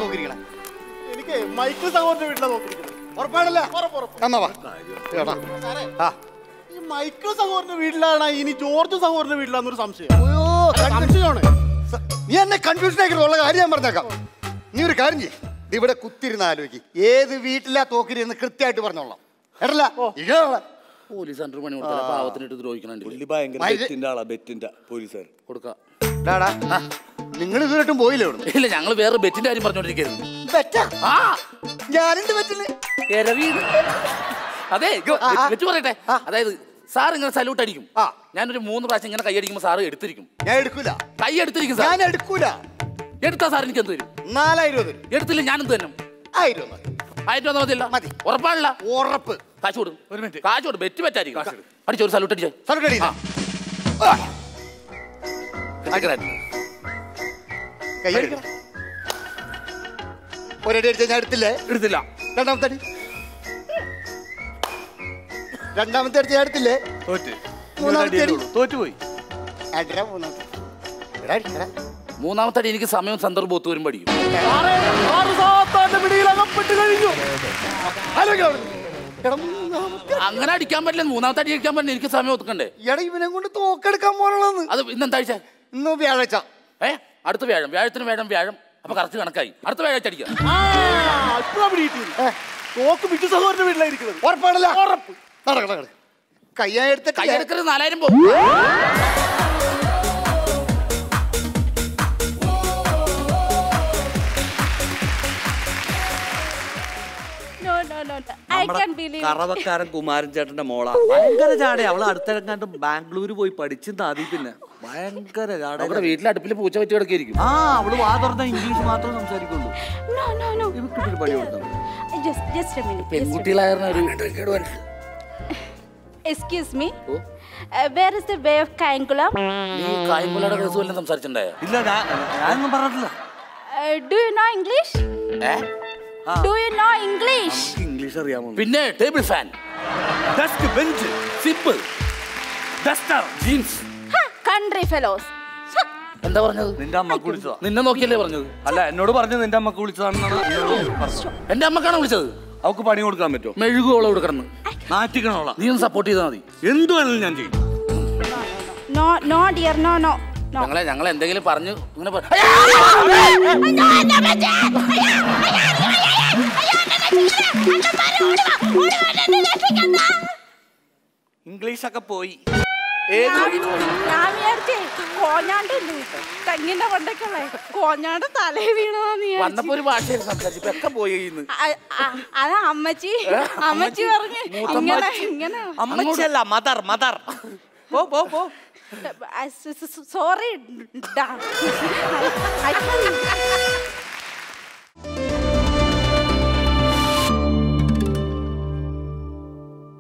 നോക്കിയിരിക്കണേ? എനിക്ക് മൈക്കിൾ സഹോദരന്റെ വീട്ടിലാണ് നോക്കിയിരിക്കുന്നത്. ഉറപ്പാണല്ലോ? എന്നാ വാ. ഈ മൈക്കിൾ സഹോദരന്റെ വീട്ടിലാണ് ഇനി ജോർജ് സഹോദരന്റെ വീട്ടിലാന്നൊരു സംശയം. സംശയമാണ്. നീ എന്നെ കൺഫ്യൂഷൻ ആക്കിയുള്ള കാര്യം ഞാൻ പറഞ്ഞേക്കാം. നീ ഒരു കാര്യം ചെയ്യ്, ഇവിടെ കുത്തിരുന്ന് ആലോചിക്കും ഏത് വീട്ടിലാ തോക്കിരുന്ന് കൃത്യമായിട്ട് പറഞ്ഞോളാം. കേട്ടല്ല? പോലീസ് അണ്ടർ പണി കൊടുത്താൽ പാവത്തിനിട്ട് ദ്രോഹിക്കണുണ്ട്. നിങ്ങൾ ഇതുവരെയായിട്ടും പോയില്ലേ ഇവിടെ? ഇല്ല, ഞങ്ങൾ വേറെ ബെറ്റിന്റെ കാര്യം പറഞ്ഞോണ്ടിരിക്കുന്നു. ഞാനെന്ത് പറ്റില്ല? അതെ, വെച്ച് പറയട്ടെ. അതായത് സാർ ഇങ്ങനെ സല്യൂട്ട് അടിക്കും, ഞാനൊരു 3 പ്രാവശ്യം ഇങ്ങനെ കൈ അടിക്കുമ്പോൾ സാറ് എടുത്തിരിക്കും. ഞാൻ എടുക്കൂല. കൈ എടുത്തിരിക്കും. ഞാൻ എടുക്കൂല. എടുത്താ സാർ എനിക്ക് എന്ത് തരും? 4000 തരും. എടുത്തില്ല ഞാനെന്ത് തന്നെ? 1000 മതിയല്ല? മതി. ഉറപ്പാണല്ല? ഉറപ്പ്. കാശ് കൊടുക്കും. ഒരു മിനിറ്റ്. കാശ് കൊടുക്കും. ബെറ്റ് പറ്റായിരിക്കും. അടിച്ചോ, ഒരു സല്യൂട്ട് അടിച്ചോ. സല്യൂട്ട് അടിക്കാം. ഒരടി അടിച്ചാൽ ഞാൻ എടുത്തില്ലേ? എടുത്തില്ല. രണ്ടാമത്തെ അടി. രണ്ടാമത്തെ അടിച്ച് ഞാൻ എടുത്തില്ലേ? തോറ്റുപോയി. മൂന്നാമത്തെ അടി എനിക്ക് സമയവും സന്ദർഭവും ഒത്തു വരുമ്പോൾ അടിക്കും. അങ്ങനെ അടിക്കാൻ പറ്റില്ല. മൂന്നാമത്തെ അടി അടിക്കാൻ പറ്റില്ല. എനിക്ക് സമയം ഒതുക്കണ്ടേ? ഇവനെ കൊണ്ട് തോക്കെടുക്കാൻ പോകണമെന്ന്. അത് ഇന്നെന്താഴ്ച? ഇന്ന് വ്യാഴാഴ്ച. അടുത്ത വ്യാഴം. വ്യാഴത്തിന് വ്യാഴം. അപ്പൊ കറക്റ്റ് കണക്കായി. അടുത്ത വ്യാഴാഴ്ച അടിക്കാം. തോക്ക് മിക്ക സഹോദരന്റെ വീട്ടിലായിരിക്കുന്നത്. ഉറപ്പാണല്ലോ? ഉറപ്പ്. കയ്യെടുത്ത് കയ്യെടുക്കരുത്. 4000 പോകും. കറവക്കാരൻ കുമാരൻ ചേട്ടന്റെ മോളാ. ഭയങ്കര ചാട. അവള് അടുത്തിടങ്ങാണ്ട് ബാംഗ്ലൂര് പോയി പഠിച്ചും താതി. പിന്നെ ഭയങ്കര ചാട. അവിടെ വീട്ടിൽ അടുപ്പിൽ പൂച്ച വെച്ച് കിടക്കായിരിക്കും. അവള് വാ തുറന്ന ഇംഗ്ലീഷ് മാത്രമേ സംസാരിക്കുള്ളൂ. പണി കൊടുത്തു. പെൺകുട്ടികളായിരുന്നു. Excuse me. Where is the way of Kayankulam? നീ കായംകുളയുടെ കേസ് വല്ലതും സംസാരിച്ചിട്ടുണ്ടായോ? ഇല്ല, ഞാനൊന്നും പറഞ്ഞിട്ടില്ല. Do you know English? Do you know English? English അറിയാമോ? പിന്നെ table fan, desk, bench, zip, duster, jeans. Country fellows. എന്താ പറഞ്ഞത്? നിന്റെ അമ്മക്ക് വിളിച്ചതാ. നിന്നെ നോക്കിയല്ലേ പറഞ്ഞത്? അല്ല, എന്നോട് പറഞ്ഞത് നിന്റെ അമ്മക്ക് വിളിച്ചതാണെന്നാണ്. എന്റെ അമ്മക്കാണ് വിളിച്ചത്. അവക്ക് പണി കൊടുക്കാൻ പറ്റുമോ? മെഴുകുകളെ കൊടുക്കണം. നാറ്റിക്കണോളാം. നീ ഒന്ന് സപ്പോർട്ട് ചെയ്താൽ മതി. എന്ത് വേണമെങ്കിലും ഞാൻ ചെയ്യും. No dear, no. ഞങ്ങൾ എന്തെങ്കിലും പറഞ്ഞു ഇങ്ങനെ ഇംഗ്ലീഷ് ഒക്കെ പോയി. തെങ്ങിന്റെ കൊണ്ടൊക്കെ കോഞ്ഞാണ്ട് തലേ വീണതാ. വന്നപ്പോ ഒരു ഭാഷ സംസാരിച്ചു പോയി. അത് അമ്മച്ചി പറഞ്ഞു ഇങ്ങനെ. അമ്മച്ചിയല്ല, മദർ. പോ. Sorry.